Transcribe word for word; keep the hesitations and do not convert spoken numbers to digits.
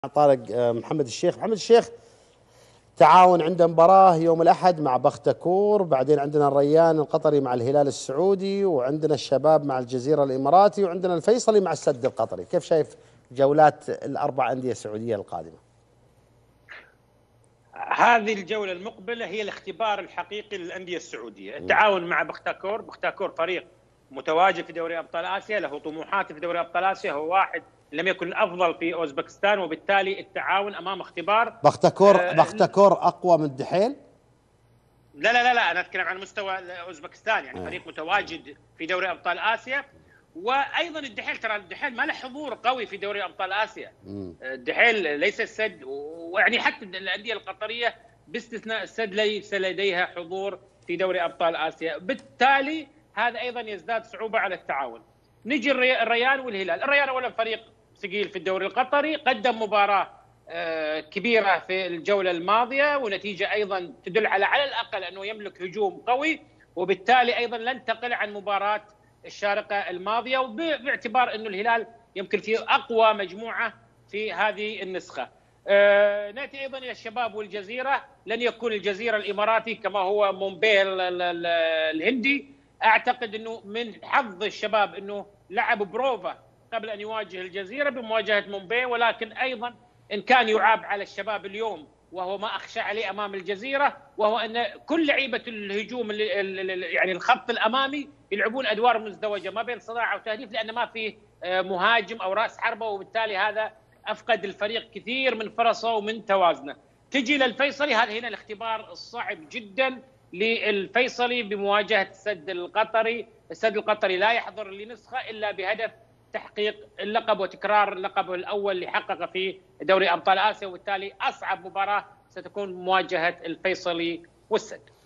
طارق آه، محمد الشيخ محمد الشيخ تعاون عنده مباراة يوم الأحد مع بختكور، بعدين عندنا الريان القطري مع الهلال السعودي، وعندنا الشباب مع الجزيرة الإماراتي، وعندنا الفيصلي مع السد القطري. كيف شايف جولات الأربع أندية السعودية القادمة؟ هذه الجولة المقبلة هي الاختبار الحقيقي للأندية السعودية. التعاون مع بختكور، بختكور فريق متواجد في دوري أبطال آسيا، له طموحات في دوري أبطال آسيا، هو واحد لم يكن الأفضل في أوزبكستان، وبالتالي التعاون أمام اختبار. بختكور آه بختكور أقوى من الدحيل؟ لا لا لا لا، أنا أتكلم عن مستوى أوزبكستان، يعني آه. فريق متواجد في دوري أبطال آسيا. وايضا الدحيل، ترى الدحيل ما له حضور قوي في دوري ابطال اسيا. الدحيل ليس السد، ويعني حتى الانديه القطريه باستثناء السد ليس لديها حضور في دوري ابطال اسيا، بالتالي هذا ايضا يزداد صعوبه على التعاون. نجي الريان والهلال. الريان اولا فريق ثقيل في الدوري القطري، قدم مباراه كبيره في الجوله الماضيه، ونتيجه ايضا تدل على على الاقل انه يملك هجوم قوي، وبالتالي ايضا لن تقل عن مباراه الشارقه الماضيه، وباعتبار انه الهلال يمكن فيه اقوى مجموعه في هذه النسخه. آه ناتي ايضا الى الشباب والجزيره. لن يكون الجزيره الاماراتي كما هو مومباي الهندي. اعتقد انه من حظ الشباب انه لعب بروفا قبل ان يواجه الجزيره بمواجهه مومباي، ولكن ايضا ان كان يعاب على الشباب اليوم وهو ما اخشى عليه امام الجزيره، وهو ان كل لعيبه الهجوم يعني الخط الامامي يلعبون ادوار مزدوجه ما بين صناعه وتهديف، لان ما فيه مهاجم او راس حربه، وبالتالي هذا افقد الفريق كثير من فرصه ومن توازنه. تجي للفيصلي، هذا هنا الاختبار الصعب جدا للفيصلي بمواجهه السد القطري. السد القطري لا يحضر لنسخه الا بهدف تحقيق اللقب وتكرار اللقب الاول اللي حققه في دوري ابطال اسيا، وبالتالي اصعب مباراه ستكون مواجهه الفيصلي والسد.